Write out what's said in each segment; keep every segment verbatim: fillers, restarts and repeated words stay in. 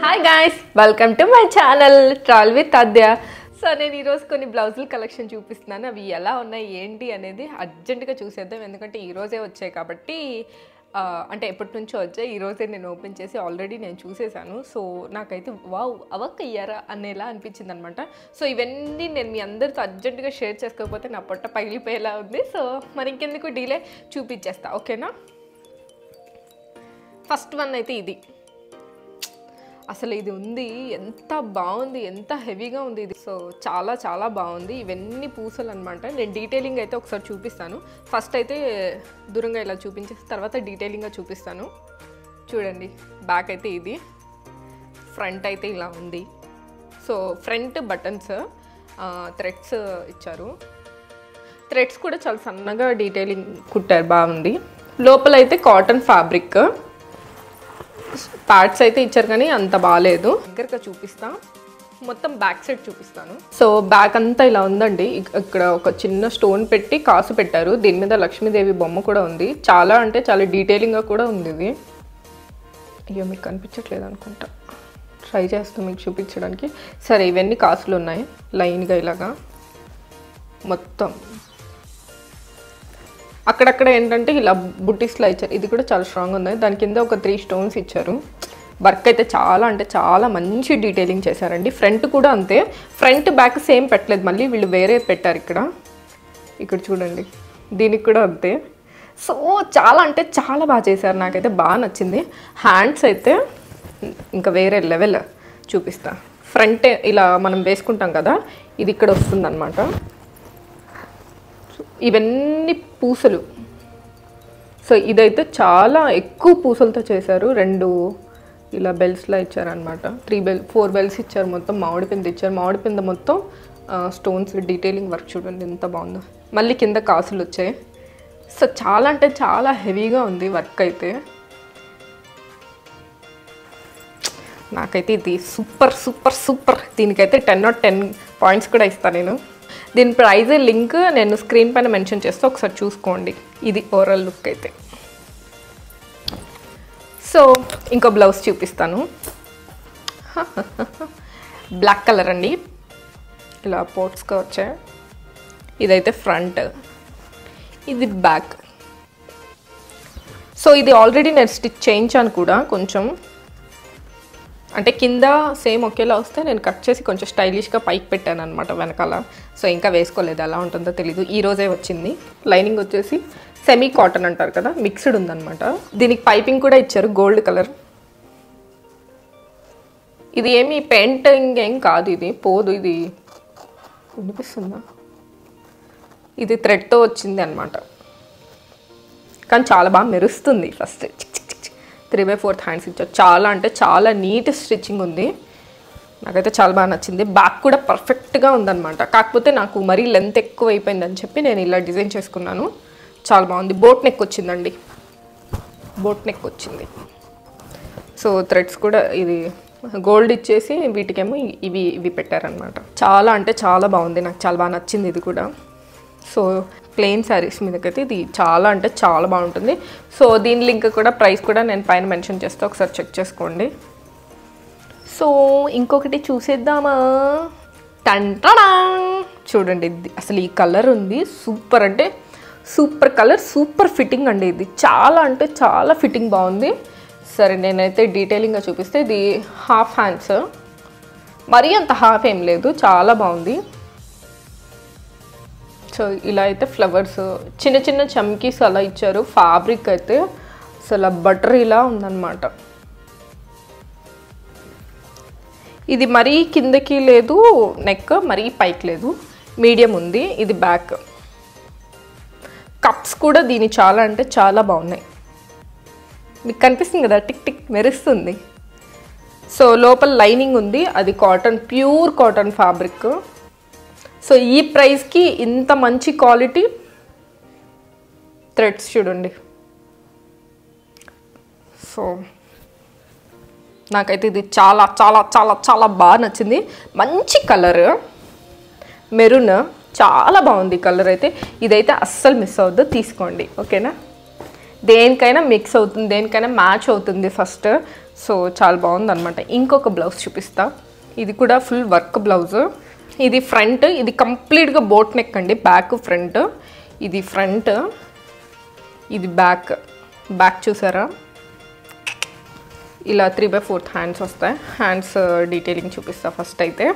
Hi guys, welcome to my channel Travel with Aadhya. So నేను ఈ రోజు కొన్ని బ్లౌజుల కలెక్షన్ చూపిస్తున్నాను. అవి ఎలా ఉన్నాయి ఏంటి అనేది అర్జెంట్ గా చూసేద్దాం. ఎందుకంటే ఈ రోజే వచ్చాయి కాబట్టి అంటే ఎప్పటి నుంచో వచ్చాయి. ఈ రోజే నేను ఓపెన్ చేసి ఆల్రెడీ నేను చూసేసాను. సో నాకైతే వావ్ అవక్క ఇయ్యారా అనేలా అనిపించింది అనమాట. సో ఇవన్నీ నేను మీ అందరితో అర్జెంటుగా షేర్ చేసుకోకపోతే నా పొట్ట పగిలిపోయేలా ఉంది. సో మరి ఇంకెందుకు డీలే చూపించేస్తా, ఓకేనా? ఫస్ట్ వన్ అయితే ఇది. అసలు ఇది ఉంది, ఎంత బాగుంది, ఎంత హెవీగా ఉంది ఇది. సో చాలా చాలా బాగుంది. ఇవన్నీ పూసలు అనమాట. నేను డీటెయిలింగ్ అయితే ఒకసారి చూపిస్తాను. ఫస్ట్ అయితే దూరంగా ఇలా చూపించేసి తర్వాత డీటెయిలింగ్గా చూపిస్తాను. చూడండి, బ్యాక్ అయితే ఇది, ఫ్రంట్ అయితే ఇలా ఉంది. సో ఫ్రంట్ బటన్స్ థ్రెడ్స్ ఇచ్చారు. థ్రెడ్స్ కూడా చాలా సన్నగా డీటెయిలింగ్ కుట్టారు, బాగుంది. లోపలైతే కాటన్ ఫ్యాబ్రిక్ ప్యాడ్స్ అయితే ఇచ్చారు కానీ అంత బాగాలేదు. దగ్గరగా చూపిస్తా, మొత్తం బ్యాక్ సైడ్ చూపిస్తాను. సో బ్యాక్ అంతా ఇలా ఉందండి. ఇక్కడ ఒక చిన్న స్టోన్ పెట్టి కాసు పెట్టారు. దీని మీద లక్ష్మీదేవి బొమ్మ కూడా ఉంది. చాలా అంటే చాలా డీటెయిలింగ్గా కూడా ఉంది ఇది. అయ్యో మీకు కనిపించట్లేదు అనుకుంటా, ట్రై చేస్తాం మీకు చూపించడానికి. సరే, ఇవన్నీ కాసులు ఉన్నాయి లైన్గా ఇలాగా మొత్తం. అక్కడక్కడ ఏంటంటే ఇలా బుట్టీస్లా ఇచ్చారు. ఇది కూడా చాలా స్ట్రాంగ్ ఉంది. దాని కింద ఒక త్రీ స్టోన్స్ ఇచ్చారు. వర్క్ అయితే చాలా అంటే చాలా మంచి డీటెయిలింగ్ చేశారండి. ఫ్రంట్ కూడా అంతే, ఫ్రంట్ బ్యాక్ సేమ్ పెట్టలేదు, మళ్ళీ వీళ్ళు వేరే పెట్టారు. ఇక్కడ ఇక్కడ చూడండి, దీనికి కూడా అంతే. సో చాలా అంటే చాలా బాగా చేశారు, నాకైతే బాగా నచ్చింది. హ్యాండ్స్ అయితే ఇంకా వేరే లెవెల్ చూపిస్తా. ఫ్రంట్ ఇలా మనం వేసుకుంటాం కదా, ఇది ఇక్కడ వస్తుంది అనమాట. ఇవన్నీ పూసలు. సో ఇదైతే చాలా ఎక్కువ పూసలతో చేశారు. రెండు ఇలా బెల్స్లా ఇచ్చారనమాట. త్రీ బెల్ ఫోర్ బెల్స్ ఇచ్చారు. మొత్తం మామిడి పింద ఇచ్చారు. మామిడి పింద మొత్తం స్టోన్స్ డీటెయిలింగ్ వర్క్ చూడండి ఎంత బాగుందో. మళ్ళీ కింద కాసులు వచ్చాయి. సో చాలా అంటే చాలా హెవీగా ఉంది వర్క్ అయితే. నాకైతే ఇది సూపర్ సూపర్ సూపర్. దీనికైతే టెన్ ఆర్ టెన్ పాయింట్స్ కూడా ఇస్తాను నేను. దీని ప్రైజ్ లింక్ నేను స్క్రీన్ పైన మెన్షన్ చేస్తే ఒకసారి చూసుకోండి. ఇది ఓవరాల్ లుక్ అయితే. సో ఇంకో బ్లౌజ్ చూపిస్తాను. బ్లాక్ కలర్ అండి, ఇలా పోర్ట్స్గా వచ్చాయి. ఇదైతే ఫ్రంట్, ఇది బ్యాక్. సో ఇది ఆల్రెడీ నేను స్టిచ్ చేయించాను కూడా కొంచెం. అంటే కింద సేమ్ ఒకేలా వస్తే నేను కట్ చేసి కొంచెం స్టైలిష్గా పైకి పెట్టాను అనమాట వెనకాల. సో ఇంకా వేసుకోలేదు, ఎలా ఉంటుందో తెలీదు. ఈ రోజే వచ్చింది. లైనింగ్ వచ్చేసి సెమీ కాటన్ అంటారు కదా, మిక్స్డ్ ఉందన్నమాట. దీనికి పైపింగ్ కూడా ఇచ్చారు గోల్డ్ కలర్. ఇది ఏమి పెయింటింగ్ ఏం కాదు, ఇది పోదు. ఇది వినిపిస్తుందా? ఇది థ్రెడ్తో వచ్చింది అనమాట, కానీ చాలా బాగా మెరుస్తుంది. First three by fourth hands ఇచ్చారు. చాలా అంటే చాలా నీట్ స్టిచ్చింగ్ ఉంది. నాకైతే చాలా బాగా నచ్చింది. బ్యాక్ కూడా పర్ఫెక్ట్గా ఉందన్నమాట. కాకపోతే నాకు మరీ లెంత్ ఎక్కువ అయిపోయిందని చెప్పి నేను ఇలా డిజైన్ చేసుకున్నాను. చాలా బాగుంది. బోట్ నెక్ వచ్చిందండి, బోట్ నెక్ వచ్చింది. సో థ్రెడ్స్ కూడా ఇది గోల్డ్ ఇచ్చేసి వీటికేమో ఇవి ఇవి పెట్టారనమాట. చాలా అంటే చాలా బాగుంది, నాకు చాలా బాగా నచ్చింది ఇది కూడా. సో ప్లెయిన్ శారీస్ మీదకైతే ఇది చాలా అంటే చాలా బాగుంటుంది. సో దీని లింక్ కూడా ప్రైస్ కూడా నేను పైన మెన్షన్ చేస్తే ఒకసారి చెక్ చేసుకోండి. సో ఇంకొకటి చూసేద్దామా? టంటడా చూడండి, ఇది అసలు ఈ కలర్ ఉంది, సూపర్ అంటే సూపర్ కలర్, సూపర్ ఫిట్టింగ్ అండి. ఇది చాలా అంటే చాలా ఫిట్టింగ్ బాగుంది. సరే నేనైతే డీటెయిలింగ్గా చూపిస్తే ఇది హాఫ్ హ్యాండ్స్, మరీ అంత హాఫ్ ఏం లేదు, చాలా బాగుంది. సో ఇలా అయితే ఫ్లవర్స్ చిన్న చిన్న చమ్కీస్ అలా ఇచ్చారు. ఫ్యాబ్రిక్ అయితే అసలు బటర్ ఇలా ఉందన్నమాట. ఇది మరీ కిందకి లేదు నెక్, మరీ పైకి లేదు, మీడియం ఉంది. ఇది బ్యాక్. కప్స్ కూడా దీని చాలా అంటే చాలా బాగున్నాయి. మీకు కనిపిస్తుంది కదా, టిక్ టిక్ మెరుస్తుంది. సో లోపల లైనింగ్ ఉంది, అది cotton, pure cotton fabric. So ఈ ప్రైస్కి ఇంత మంచి క్వాలిటీ థ్రెడ్స్ చూడండి. సో నాకైతే ఇది చాలా చాలా చాలా చాలా బాగా నచ్చింది. మంచి కలర్ మెరూన్, చాలా బాగుంది కలర్ అయితే. ఇదైతే అస్సలు మిస్ అవ్వద్దు, తీసుకోండి, ఓకేనా? దేనికైనా మిక్స్ అవుతుంది, దేనికైనా మ్యాచ్ అవుతుంది. ఫస్ట్ సో చాలా బాగుందన్నమాట. ఇంకొక బ్లౌజ్ చూపిస్తా. ఇది కూడా ఫుల్ వర్క్ బ్లౌజ్. ఇది ఫ్రంట్, ఇది కంప్లీట్గా బోట్ నెక్ అండి, బ్యాక్ ఫ్రంట్. ఇది ఫ్రంట్, ఇది బ్యాక్. బ్యాక్ చూసారా, ఇలా త్రీ బై ఫోర్త్ హ్యాండ్స్ వస్తాయి. హ్యాండ్స్ డీటెయిలింగ్ చూపిస్తా ఫస్ట్ అయితే.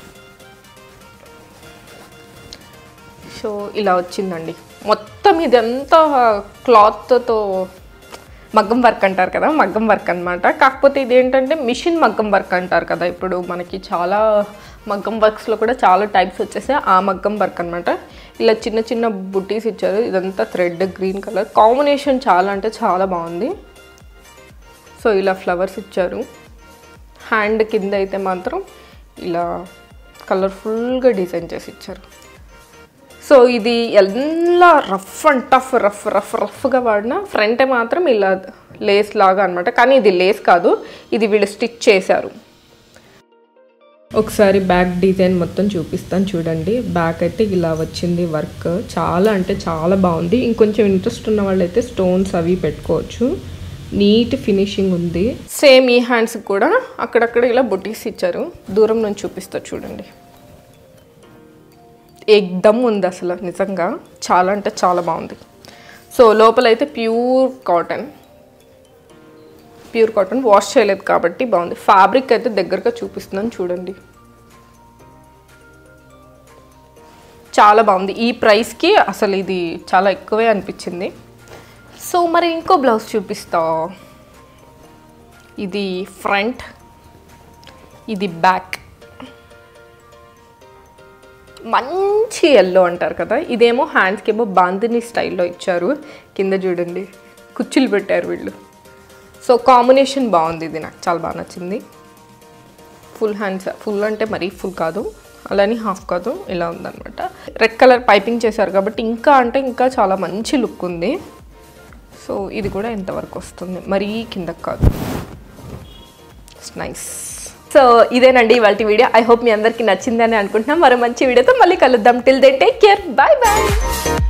సో ఇలా వచ్చిందండి మొత్తం. ఇదంతా క్లాత్తో మగ్గం వర్క్ అంటారు కదా, మగ్గం వర్క్ అనమాట. కాకపోతే ఇది ఏంటంటే మిషన్ మగ్గం వర్క్ అంటారు కదా, ఇప్పుడు మనకి చాలా మగ్గం వర్క్స్లో కూడా చాలా టైప్స్ వచ్చేసాయి. ఆ మగ్గం వర్క్ అనమాట. ఇలా చిన్న చిన్న బుట్టీస్ ఇచ్చారు. ఇదంతా థ్రెడ్ గ్రీన్ కలర్ కాంబినేషన్, చాలా అంటే చాలా బాగుంది. సో ఇలా ఫ్లవర్స్ ఇచ్చారు. హ్యాండ్ కింద అయితే మాత్రం ఇలా కలర్ఫుల్గా డిజైన్ చేసి ఇచ్చారు. సో ఇది ఎలా rough and tough rough rough రఫ్గా వాడిన, ఫ్రంట్ మాత్రం ఇలా లేస్ లాగా అనమాట. కానీ ఇది లేస్ కాదు, ఇది వీళ్ళు స్టిచ్ చేశారు. ఒకసారి బ్యాక్ డిజైన్ మొత్తం చూపిస్తాను చూడండి. బ్యాక్ అయితే ఇలా వచ్చింది వర్క్, చాలా అంటే చాలా బాగుంది. ఇంకొంచెం ఇంట్రెస్ట్ ఉన్న వాళ్ళైతే స్టోన్స్ అవి పెట్టుకోవచ్చు. నీట్ ఫినిషింగ్ ఉంది. సేమ్ ఈ హ్యాండ్స్ కూడా అక్కడక్కడ ఇలా బుటీస్ ఇచ్చారు. దూరం నుంచి చూపిస్తా చూడండి. ఎక్దమ్ ఉంది అసలు, నిజంగా చాలా అంటే చాలా బాగుంది. సో లోపలైతే pure cotton, pure cotton wash చేయలేదు కాబట్టి బాగుంది. ఫ్యాబ్రిక్ అయితే దగ్గరగా చూపిస్తున్నాను చూడండి, చాలా బాగుంది. ఈ ప్రైస్కి అసలు ఇది చాలా ఎక్కువే అనిపించింది. సో మరి ఇంకో బ్లౌజ్ చూపిస్తా. ఇది ఫ్రంట్, ఇది బ్యాక్. మంచి ఎల్లో అంటారు కదా, ఇదేమో హ్యాండ్స్కి ఏమో బాందిని స్టైల్లో ఇచ్చారు. కింద చూడండి కుచ్చులు పెట్టారు వీళ్ళు. సో కాంబినేషన్ బాగుంది, ఇది నాకు చాలా బాగా నచ్చింది. ఫుల్ హ్యాండ్స్, ఫుల్ అంటే మరీ ఫుల్ కాదు, అలానే హాఫ్ కాదు, ఇలా ఉందన్నమాట. రెడ్ కలర్ పైపింగ్ చేశారు కాబట్టి ఇంకా అంటే ఇంకా చాలా మంచి లుక్ ఉంది. సో ఇది కూడా ఎంతవరకు వస్తుంది, మరీ కిందకి కాదు. It's nice. సో ఇదేనండి ఇవాళ వీడియో. ఐ హోప్ మీ అందరికీ నచ్చిందని అనుకుంటున్నాం. మరో మంచి వీడియోతో మళ్ళీ కలుద్దాం. Till then take care, bye bye.